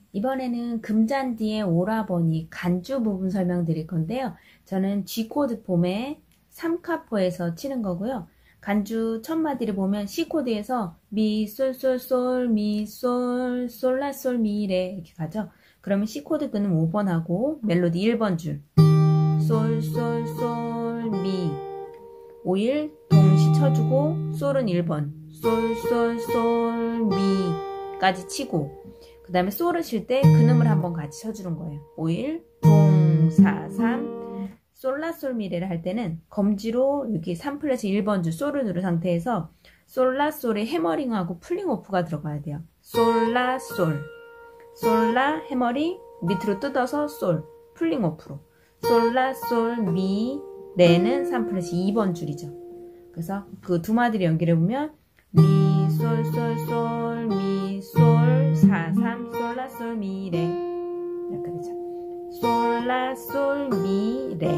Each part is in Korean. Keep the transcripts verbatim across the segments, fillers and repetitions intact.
이번에는 금잔디의 오라버니 간주 부분 설명드릴 건데요. 저는 G코드 폼의 삼 카포에서 치는 거고요. 간주 첫 마디를 보면 C코드에서 미, 솔, 솔, 솔, 미, 솔, 솔, 라, 솔, 미, 레 이렇게 가죠. 그러면 C코드 끈은 오 번 하고 멜로디 일 번 줄 솔, 솔, 솔, 미 오 일 동시 쳐주고 솔은 일 번 솔, 솔, 솔, 미 까지 치고 그 다음에 솔을 칠 때 근음을 한번 같이 쳐주는 거예요. 오 일 동, 사, 삼 솔라, 솔, 미, 레를 할 때는 검지로 여기 삼 플랫 일 번 줄 솔을 누른 상태에서 솔라, 솔에 해머링하고 풀링 오프가 들어가야 돼요. 솔라, 솔 솔라, 해머링, 밑으로 뜯어서 솔, 풀링 오프로 솔라, 솔, 미, 레는 삼 플랫 이 번 줄이죠. 그래서 그 두 마디를 연결해보면 미, 솔, 솔, 솔, 미, 솔, 사, 삼, 솔라, 솔, 미, 레 이렇게 되죠. 솔라, 솔, 미, 레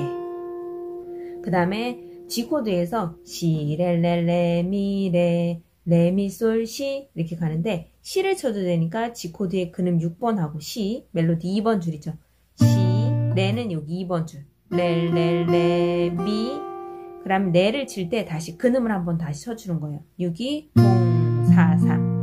그 다음에 G코드에서 시, 레, 레, 레, 미, 레, 레, 미, 솔, 시 이렇게 가는데 시를 쳐도 되니까 G코드에 근음 육 번 하고 시, 멜로디 이 번 줄이죠. 시, 레는 여기 이 번 줄 레, 레, 레, 미 그 다음 레를 칠 때 다시 근음을 한번 다시 쳐주는 거예요. 육 이 동, 사,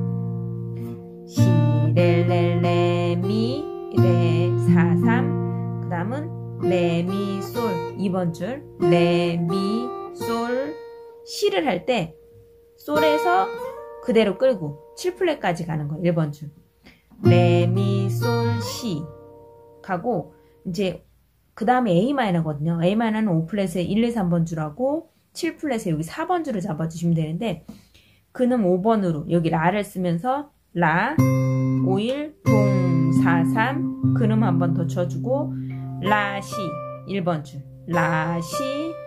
삼 시, 레, 레, 레, 미, 레, 사, 삼 그 다음은 레, 미, 솔 이 번 줄 레, 미, 솔 시를 할 때 솔에서 그대로 끌고 칠 플랫까지 가는 거예요. 일 번 줄 레, 미, 솔, 시 가고 이제 그 다음에 A 마이너거든요. A 마이너는 오 플랫에 일, 이, 삼 번 줄하고 칠 플랫에 여기 사 번 줄을 잡아주시면 되는데 근음 오 번으로 여기 라를 쓰면서 라, 오 일 동, 사, 삼 근음 한 번 더 쳐주고 라, 시 일 번 줄 라, 시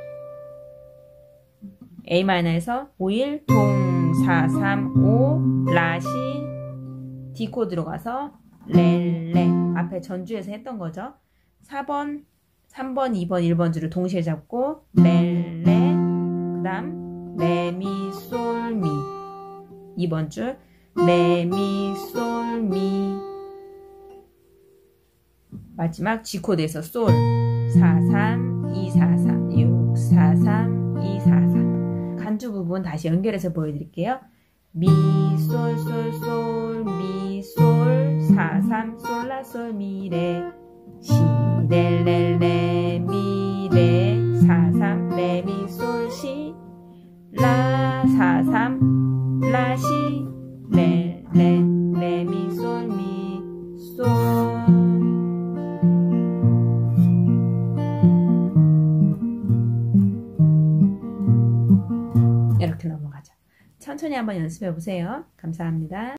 A 마이너에서 오 일 동, 사, 삼, 오 라, 시 D 코드로 가서 레, 레 앞에 전주에서 했던 거죠. 사 번, 삼 번, 이 번, 일 번 줄을 동시에 잡고 레, 레 그 다음 레, 미, 솔, 미 이 번 줄 레, 미, 솔, 미 마지막 G코드에서 솔 사, 삼, 이, 사, 삼, 육, 사, 삼, 이, 사, 삼 간주 부분 다시 연결해서 보여드릴게요. 미, 솔, 솔, 솔, 미, 솔, 사, 삼, 솔, 라, 솔, 미, 레 시, 레, 레, 레, 미, 레, 사, 삼, 레, 미, 솔, 시 라, 사, 삼, 라, 시, 레, 레, 레, 미, 솔, 미, 솔 이렇게 넘어가죠. 천천히 한번 연습해 보세요. 감사합니다.